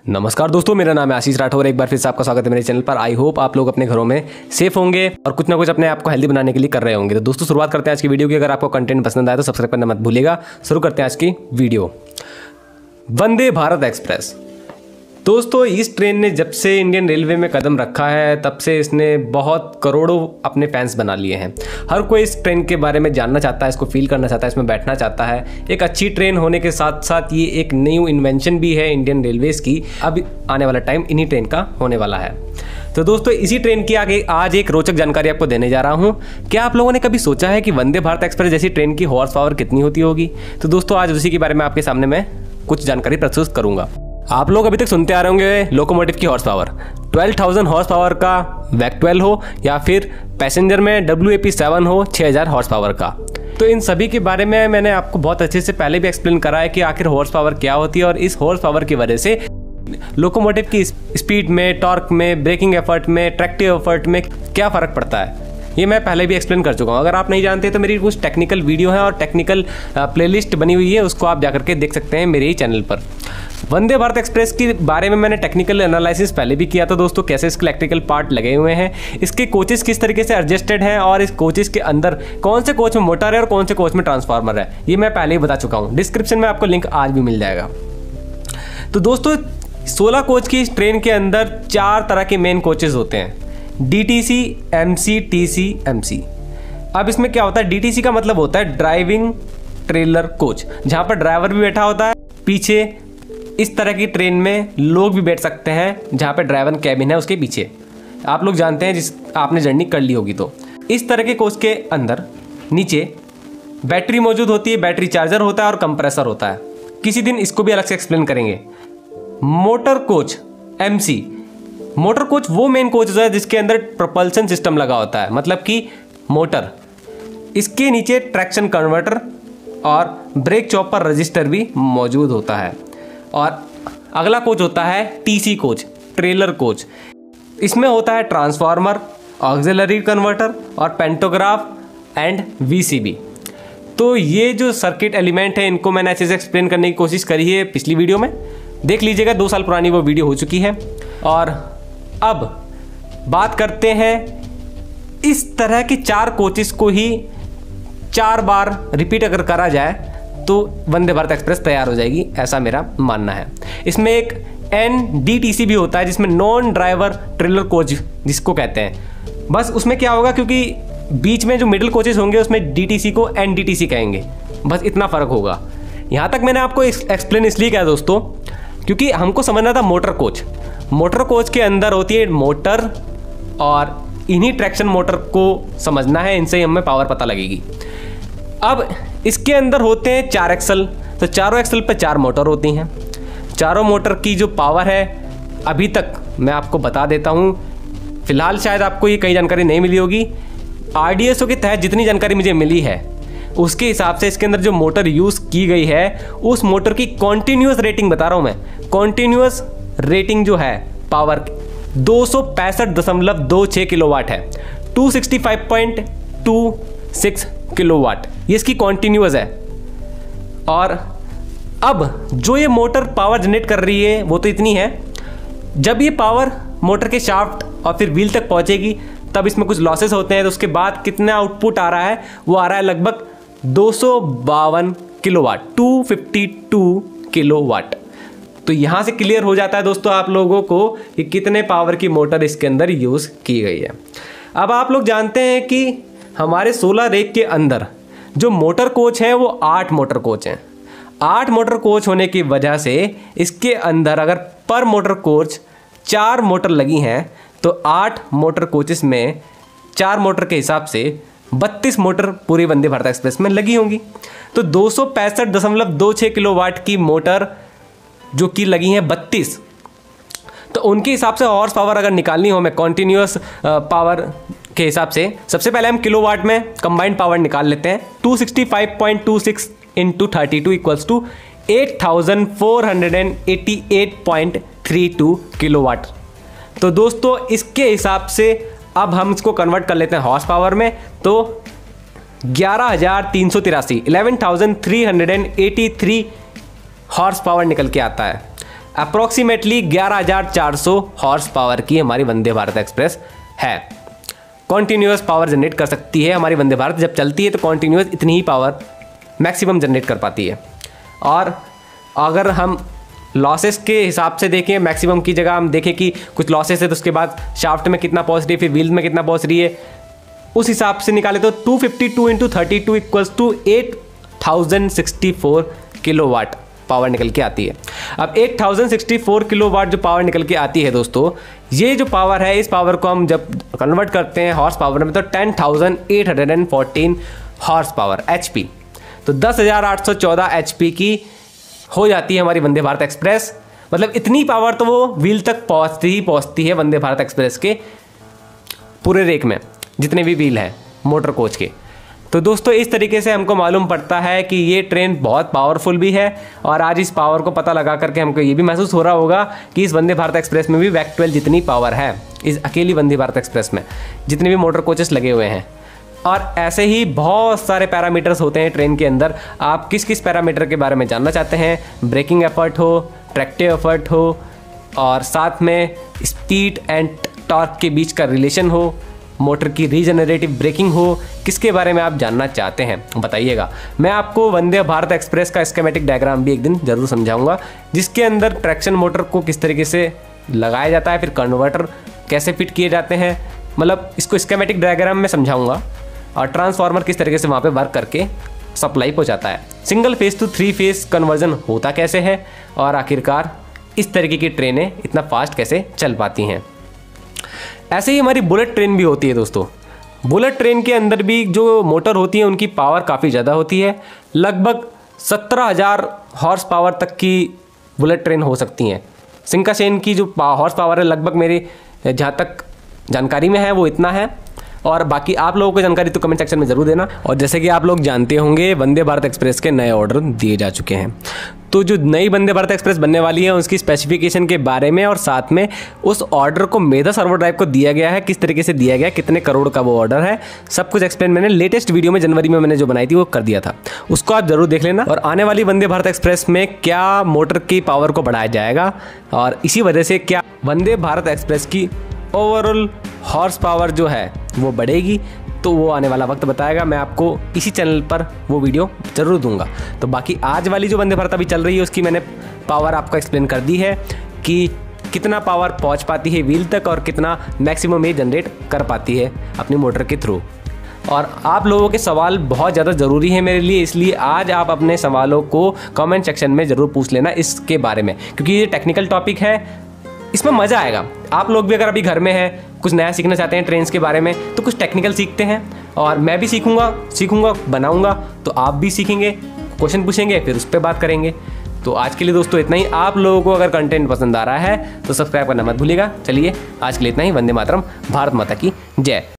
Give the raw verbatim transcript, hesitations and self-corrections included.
नमस्कार दोस्तों, मेरा नाम है आशीष राठौर। एक बार फिर से आपका स्वागत है मेरे चैनल पर। आई होप आप लोग अपने घरों में सेफ होंगे और कुछ ना कुछ अपने आप को हेल्दी बनाने के लिए कर रहे होंगे। तो दोस्तों शुरुआत करते हैं आज की वीडियो की। अगर आपको कंटेंट पसंद आए तो सब्सक्राइब करना मत भूलिएगा। शुरू करते हैं आज की वीडियो। वंदे भारत एक्सप्रेस। दोस्तों इस ट्रेन ने जब से इंडियन रेलवे में कदम रखा है तब से इसने बहुत करोड़ों अपने फैंस बना लिए हैं। हर कोई इस ट्रेन के बारे में जानना चाहता है, इसको फील करना चाहता है, इसमें बैठना चाहता है। एक अच्छी ट्रेन होने के साथ साथ ये एक न्यू इन्वेंशन भी है इंडियन रेलवेज की। अब आने वाला टाइम इन्हीं ट्रेन का होने वाला है। तो दोस्तों इसी ट्रेन की आगे आज एक रोचक जानकारी आपको देने जा रहा हूँ। क्या आप लोगों ने कभी सोचा है कि वंदे भारत एक्सप्रेस जैसी ट्रेन की हॉर्स पावर कितनी होती होगी? तो दोस्तों आज उसी के बारे में आपके सामने मैं कुछ जानकारी प्रस्तुत करूंगा। आप लोग अभी तक सुनते आ रहे होंगे लोकोमोटिव की हॉर्स पावर, बारह हज़ार हॉर्स पावर का वैक ट्वेल्व हो या फिर पैसेंजर में डब्ल्यू ए पी सेवन हो छह हज़ार हॉर्स पावर का। तो इन सभी के बारे में मैंने आपको बहुत अच्छे से पहले भी एक्सप्लेन करा है कि आखिर हॉर्स पावर क्या होती है और इस हॉर्स पावर की वजह से लोकोमोटिव की स्पीड में, टॉर्क में, ब्रेकिंग एफर्ट में, ट्रैक्टिव एफर्ट में क्या फ़र्क पड़ता है, ये मैं पहले भी एक्सप्लेन कर चुका हूँ। अगर आप नहीं जानते तो मेरी कुछ टेक्निकल वीडियो है और टेक्निकल प्लेलिस्ट बनी हुई है, उसको आप जाकर के देख सकते हैं मेरे ही चैनल पर। वंदे भारत एक्सप्रेस के बारे में मैंने टेक्निकल एनालिसिस पहले भी किया था दोस्तों, कैसे इसके इलेक्ट्रिकल पार्ट लगे हुए हैं, इसके कोचेस किस तरीके से एडजस्टेड हैं और इस कोचेस के अंदर कौन से कोच में मोटर है और कौन से कोच में ट्रांसफार्मर है, ये मैं पहले ही बता चुका हूँ। डिस्क्रिप्शन में आपको लिंक आज भी मिल जाएगा। तो दोस्तों सोलह कोच की इस ट्रेन के अंदर चार तरह के मेन कोचेस होते हैं, D T C, M C, T C, M C. अब इसमें क्या होता है, डी टी सी का मतलब होता है ड्राइविंग ट्रेलर कोच, जहां पर ड्राइवर भी बैठा होता है। पीछे इस तरह की ट्रेन में लोग भी बैठ सकते हैं, जहां पर ड्राइवर कैबिन है उसके पीछे। आप लोग जानते हैं, जिस आपने जर्नी कर ली होगी। तो इस तरह के कोच के अंदर नीचे बैटरी मौजूद होती है, बैटरी चार्जर होता है और कंप्रेसर होता है। किसी दिन इसको भी अलग से एक्सप्लेन करेंगे। Motor coach M C, motor coach वो मेन कोच है जिसके अंदर प्रोपल्शन सिस्टम लगा होता है, मतलब कि मोटर। इसके नीचे ट्रैक्शन कन्वर्टर और ब्रेक चॉपर रजिस्टर भी मौजूद होता है। और अगला कोच होता है T C coach, trailer coach. इसमें होता है ट्रांसफार्मर, ऑक्सिलरी कन्वर्टर और pantograph and V C B. तो ये जो सर्किट एलिमेंट है इनको मैंने अच्छे से एक्सप्लेन करने की कोशिश करी है पिछली वीडियो में, देख लीजिएगा, दो साल पुरानी वो वीडियो हो चुकी है। और अब बात करते हैं इस तरह के चार कोचेस को ही चार बार रिपीट अगर करा जाए तो वंदे भारत एक्सप्रेस तैयार हो जाएगी, ऐसा मेरा मानना है। इसमें एक एन डी टी सी भी होता है जिसमें नॉन ड्राइवर ट्रेलर कोच जिसको कहते हैं। बस उसमें क्या होगा, क्योंकि बीच में जो मिडिल कोचेस होंगे उसमें डी टी सी को एन डी टी सी कहेंगे, बस इतना फ़र्क होगा। यहाँ तक मैंने आपको एक्सप्लेन इसलिए किया दोस्तों क्योंकि हमको समझना था मोटर कोच। मोटर कोच के अंदर होती है मोटर और इन्हीं ट्रैक्शन मोटर को समझना है, इनसे ही हमें पावर पता लगेगी। अब इसके अंदर होते हैं चार एक्सल, तो चारों एक्सल पे चार मोटर होती हैं। चारों मोटर की जो पावर है अभी तक मैं आपको बता देता हूँ, फिलहाल शायद आपको ये कई जानकारी नहीं मिली होगी। आर डी एस ओ के तहत जितनी जानकारी मुझे मिली है उसके हिसाब से इसके अंदर जो मोटर यूज़ की गई है उस मोटर की कॉन्टीन्यूअस रेटिंग बता रहा हूँ मैं, कॉन्टीन्यूअस रेटिंग जो है पावर दो सौ पैंसठ दशमलव दो छः किलोवाट है, दो सौ पैंसठ पॉइंट दो छह किलोवाट, ये इसकी कॉन्टीन्यूअस है। और अब जो ये मोटर पावर जनरेट कर रही है वो तो इतनी है, जब ये पावर मोटर के शाफ्ट और फिर व्हील तक पहुंचेगी तब इसमें कुछ लॉसेस होते हैं, तो उसके बाद कितना आउटपुट आ रहा है, वो आ रहा है लगभग दो सौ बावन किलोवाट, दो सौ बावन किलोवाट। तो यहाँ से क्लियर हो जाता है दोस्तों आप लोगों को कि कितने पावर की मोटर इसके अंदर यूज़ की गई है। अब आप लोग जानते हैं कि हमारे सोलह रेक के अंदर जो मोटर कोच हैं वो आठ मोटर कोच हैं। आठ मोटर कोच होने की वजह से इसके अंदर अगर पर मोटर कोच चार मोटर लगी हैं तो आठ मोटर कोचेस में चार मोटर के हिसाब से बत्तीस मोटर पूरी वंदे भारत एक्सप्रेस में लगी होंगी। तो दो सौ पैंसठ दशमलव दो छः किलोवाट की मोटर जो कि लगी हैं बत्तीस, तो उनके हिसाब से हॉर्स पावर अगर निकालनी हो हमें कॉन्टीन्यूअस पावर के हिसाब से, सबसे पहले हम किलोवाट में कंबाइंड पावर निकाल लेते हैं। दो सौ पैंसठ पॉइंट दो छह into thirty two equals to आठ हज़ार चार सौ अट्ठासी पॉइंट तीन दो किलोवाट। तो दोस्तों इसके हिसाब से अब हम इसको कन्वर्ट कर लेते हैं हॉर्स पावर में, तो ग्यारह हज़ार तीन सौ तिरासी ग्यारह हज़ार तीन सौ तिरासी हॉर्स पावर निकल के आता है। अप्रोक्सीमेटली ग्यारह हज़ार चार सौ हॉर्स पावर की हमारी वंदे भारत एक्सप्रेस है। कॉन्टीन्यूअस पावर जनरेट कर सकती है हमारी वंदे भारत, जब चलती है तो कॉन्टीन्यूअस इतनी ही पावर मैक्सिमम जनरेट कर पाती है। और अगर हम लॉसेस के हिसाब से देखें, मैक्सिमम की जगह हम देखें कि कुछ लॉसेस है तो उसके बाद शाफ्ट में कितना पहुंच रही है, फिर व्हील में कितना पहुंच रही है, उस हिसाब से निकाले तो two fifty two into thirty two equals to eight thousand sixty four kilowatt power निकल के आती है। अब eight thousand sixty four kilowatt जो पावर निकल के आती है दोस्तों, ये जो पावर है, इस पावर को हम जब कन्वर्ट करते हैं हॉर्स पावर में तो ten thousand eight hundred fourteen horse power HP, तो दस हज़ार आठ सौ चौदह एचपी की हो जाती है हमारी वंदे भारत एक्सप्रेस। मतलब इतनी पावर तो वो व्हील तक पहुंचती ही पहुंचती है वंदे भारत एक्सप्रेस के पूरे रेक में, जितने भी व्हील हैं मोटर कोच के। तो दोस्तों इस तरीके से हमको मालूम पड़ता है कि ये ट्रेन बहुत पावरफुल भी है। और आज इस पावर को पता लगा करके हमको ये भी महसूस हो रहा होगा कि इस वंदे भारत एक्सप्रेस में भी वैक ट्वेल्व जितनी पावर है, इस अकेली वंदे भारत एक्सप्रेस में जितने भी मोटर कोचेस लगे हुए हैं। और ऐसे ही बहुत सारे पैरामीटर्स होते हैं ट्रेन के अंदर। आप किस किस पैरामीटर के बारे में जानना चाहते हैं, ब्रेकिंग एफर्ट हो, ट्रैक्टिव एफर्ट हो, और साथ में स्पीड एंड टॉर्क के बीच का रिलेशन हो, मोटर की रीजनरेटिव ब्रेकिंग हो, किसके बारे में आप जानना चाहते हैं बताइएगा। मैं आपको वंदे भारत एक्सप्रेस का स्कीमेटिक डायग्राम भी एक दिन जरूर समझाऊंगा, जिसके अंदर ट्रैक्शन मोटर को किस तरीके से लगाया जाता है, फिर कन्वर्टर कैसे फिट किए जाते हैं, मतलब इसको स्कीमेटिक डायग्राम में समझाऊंगा। और ट्रांसफार्मर किस तरीके से वहाँ पे वर्क करके सप्लाई पहुँचाता है, single phase to three phase conversion होता कैसे है, और आखिरकार इस तरीके की ट्रेनें इतना फास्ट कैसे चल पाती हैं। ऐसे ही हमारी बुलेट ट्रेन भी होती है दोस्तों। बुलेट ट्रेन के अंदर भी जो मोटर होती है उनकी पावर काफ़ी ज़्यादा होती है, लगभग सत्रह हज़ार हॉर्स पावर तक की बुलेट ट्रेन हो सकती हैं। शिंकानसेन की जो हॉर्स पावर है लगभग मेरे जहाँ तक जानकारी में है वो इतना है, और बाकी आप लोगों को जानकारी तो कमेंट सेक्शन में ज़रूर देना। और जैसे कि आप लोग जानते होंगे वंदे भारत एक्सप्रेस के नए ऑर्डर दिए जा चुके हैं, तो जो नई वंदे भारत एक्सप्रेस बनने वाली है उसकी स्पेसिफिकेशन के बारे में, और साथ में उस ऑर्डर को मेधा सर्वो ड्राइव को दिया गया है, किस तरीके से दिया गया, कितने करोड़ का वो ऑर्डर है, सब कुछ एक्सप्लेन मैंने लेटेस्ट वीडियो में जनवरी में मैंने जो बनाई थी वो कर दिया था, उसको आप जरूर देख लेना। और आने वाली वंदे भारत एक्सप्रेस में क्या मोटर की पावर को बढ़ाया जाएगा, और इसी वजह से क्या वंदे भारत एक्सप्रेस की ओवरऑल हॉर्स पावर जो है वो बढ़ेगी, तो वो आने वाला वक्त बताएगा। मैं आपको इसी चैनल पर वो वीडियो ज़रूर दूंगा। तो बाकी आज वाली जो वंदे भारत अभी चल रही है उसकी मैंने पावर आपको एक्सप्लेन कर दी है कि कितना पावर पहुंच पाती है व्हील तक और कितना मैक्सिमम ये जनरेट कर पाती है अपनी मोटर के थ्रू। और आप लोगों के सवाल बहुत ज़्यादा ज़रूरी है मेरे लिए, इसलिए आज आप अपने सवालों को कमेंट सेक्शन में ज़रूर पूछ लेना इसके बारे में, क्योंकि ये टेक्निकल टॉपिक है, इसमें मज़ा आएगा। आप लोग भी अगर अभी घर में हैं, कुछ नया सीखना चाहते हैं ट्रेन्स के बारे में, तो कुछ टेक्निकल सीखते हैं, और मैं भी सीखूंगा सीखूंगा बनाऊंगा, तो आप भी सीखेंगे, क्वेश्चन पूछेंगे, फिर उस पर बात करेंगे। तो आज के लिए दोस्तों इतना ही। आप लोगों को अगर कंटेंट पसंद आ रहा है तो सब्सक्राइब करना मत भूलिएगा। चलिए आज के लिए इतना ही। वंदे मातरम, भारत माता की जय।